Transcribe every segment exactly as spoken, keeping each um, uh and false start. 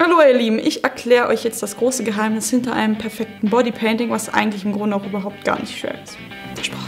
Hallo ihr Lieben, ich erkläre euch jetzt das große Geheimnis hinter einem perfekten Bodypainting, was eigentlich im Grunde auch überhaupt gar nicht schwer ist. Versprochen.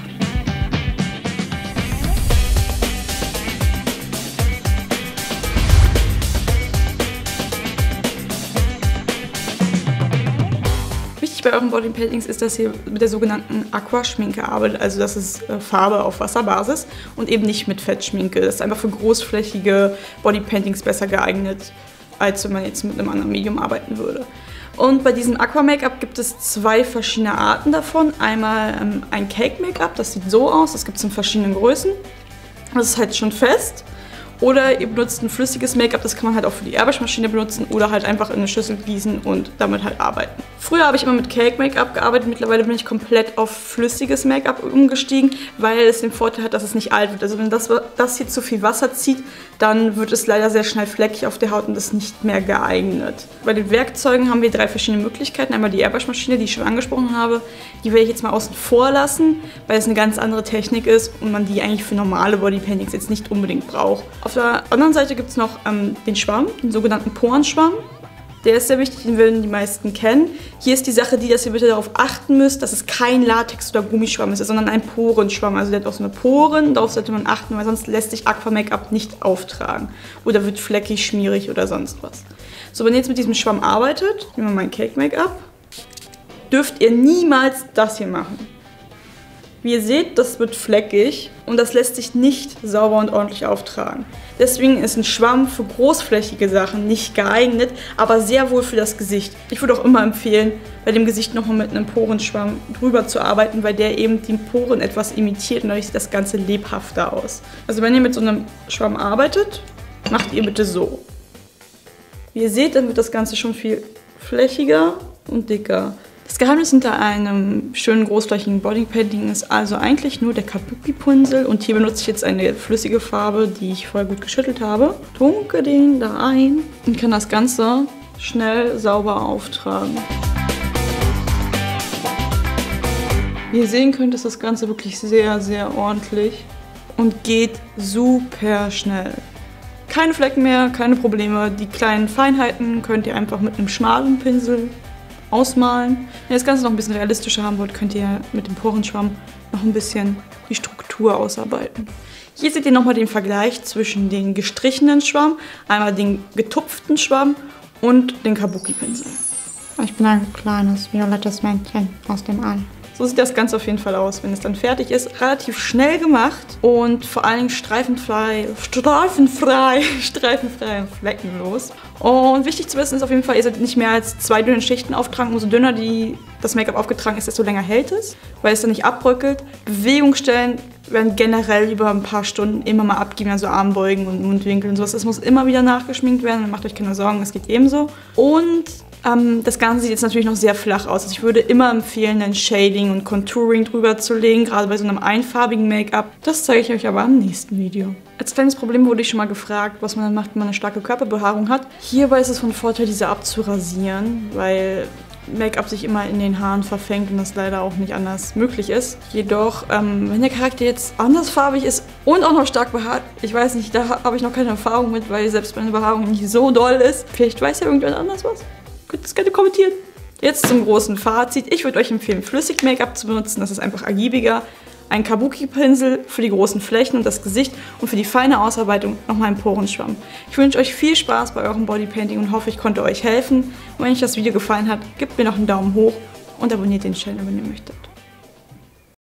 Wichtig bei euren Bodypaintings ist, dass ihr mit der sogenannten Aquaschminke arbeitet, also das ist äh, Farbe auf Wasserbasis und eben nicht mit Fettschminke. Das ist einfach für großflächige Bodypaintings besser geeignet, als wenn man jetzt mit einem anderen Medium arbeiten würde. Und bei diesem Aqua-Make-up gibt es zwei verschiedene Arten davon. Einmal ähm, ein Cake-Make-up, das sieht so aus, das gibt es in verschiedenen Größen. Das ist halt schon fest. Oder ihr benutzt ein flüssiges Make-up, das kann man halt auch für die Airbrush-Maschine benutzen oder halt einfach in eine Schüssel gießen und damit halt arbeiten. Früher habe ich immer mit Cake-Make-up gearbeitet, mittlerweile bin ich komplett auf flüssiges Make-up umgestiegen, weil es den Vorteil hat, dass es nicht alt wird. Also wenn das, das hier zu viel Wasser zieht, dann wird es leider sehr schnell fleckig auf der Haut und ist nicht mehr geeignet. Bei den Werkzeugen haben wir drei verschiedene Möglichkeiten. Einmal die Airbrush-Maschine, die ich schon angesprochen habe. Die werde ich jetzt mal außen vor lassen, weil es eine ganz andere Technik ist und man die eigentlich für normale Bodypaintings jetzt nicht unbedingt braucht. Auf der anderen Seite gibt es noch ähm, den Schwamm, den sogenannten Porenschwamm. Der ist sehr wichtig, den werden die meisten kennen. Hier ist die Sache die, dass ihr bitte darauf achten müsst, dass es kein Latex- oder Gummischwamm ist, sondern ein Porenschwamm. Also der hat auch so eine Poren, darauf sollte man achten, weil sonst lässt sich Aqua-Make-up nicht auftragen. Oder wird fleckig, schmierig oder sonst was. So, wenn ihr jetzt mit diesem Schwamm arbeitet, nehmen wir mal ein Cake-Make-up, dürft ihr niemals das hier machen. Wie ihr seht, das wird fleckig und das lässt sich nicht sauber und ordentlich auftragen. Deswegen ist ein Schwamm für großflächige Sachen nicht geeignet, aber sehr wohl für das Gesicht. Ich würde auch immer empfehlen, bei dem Gesicht nochmal mit einem Porenschwamm drüber zu arbeiten, weil der eben die Poren etwas imitiert und dadurch sieht das Ganze lebhafter aus. Also wenn ihr mit so einem Schwamm arbeitet, macht ihr bitte so. Wie ihr seht, dann wird das Ganze schon viel flächiger und dicker. Das Geheimnis hinter einem schönen großflächigen Bodypainting ist also eigentlich nur der Kabuki-Pinsel und hier benutze ich jetzt eine flüssige Farbe, die ich vorher gut geschüttelt habe. Tunke den da ein und kann das Ganze schnell sauber auftragen. Wie ihr sehen könnt, ist das Ganze wirklich sehr, sehr ordentlich und geht super schnell. Keine Flecken mehr, keine Probleme. Die kleinen Feinheiten könnt ihr einfach mit einem schmalen Pinsel ausmalen. Wenn ihr das Ganze noch ein bisschen realistischer haben wollt, könnt ihr mit dem Porenschwamm noch ein bisschen die Struktur ausarbeiten. Hier seht ihr nochmal den Vergleich zwischen den gestrichenen Schwamm, einmal den getupften Schwamm und den Kabuki-Pinsel. Ich bin ein kleines, violettes Männchen aus dem All. So sieht das Ganze auf jeden Fall aus, wenn es dann fertig ist. Relativ schnell gemacht und vor allen Dingen streifenfrei, streifenfrei, streifenfrei und fleckenlos. Und wichtig zu wissen ist auf jeden Fall, ihr solltet nicht mehr als zwei dünne Schichten auftragen. Umso dünner die, das Make-up aufgetragen ist, desto länger hält es, weil es dann nicht abbröckelt. Bewegungsstellen werden generell über ein paar Stunden immer mal abgeben, also Armbeugen und Mundwinkel und sowas. Das muss immer wieder nachgeschminkt werden, macht euch keine Sorgen, es geht ebenso. Und Ähm, das Ganze sieht jetzt natürlich noch sehr flach aus. Also ich würde immer empfehlen, ein Shading und Contouring drüber zu legen, gerade bei so einem einfarbigen Make-up. Das zeige ich euch aber im nächsten Video. Als kleines Problem wurde ich schon mal gefragt, was man dann macht, wenn man eine starke Körperbehaarung hat. Hierbei ist es von Vorteil, diese abzurasieren, weil Make-up sich immer in den Haaren verfängt und das leider auch nicht anders möglich ist. Jedoch, ähm, wenn der Charakter jetzt andersfarbig ist und auch noch stark behaart, ich weiß nicht, da habe ich noch keine Erfahrung mit, weil selbst meine Behaarung nicht so doll ist. Vielleicht weiß ja irgendjemand anders was? Könnt ihr das gerne kommentieren. Jetzt zum großen Fazit. Ich würde euch empfehlen, flüssig Make-up zu benutzen. Das ist einfach ergiebiger. Ein Kabuki-Pinsel für die großen Flächen und das Gesicht und für die feine Ausarbeitung nochmal ein Porenschwamm. Ich wünsche euch viel Spaß bei eurem Bodypainting und hoffe, ich konnte euch helfen. Und wenn euch das Video gefallen hat, gebt mir noch einen Daumen hoch und abonniert den Channel, wenn ihr möchtet.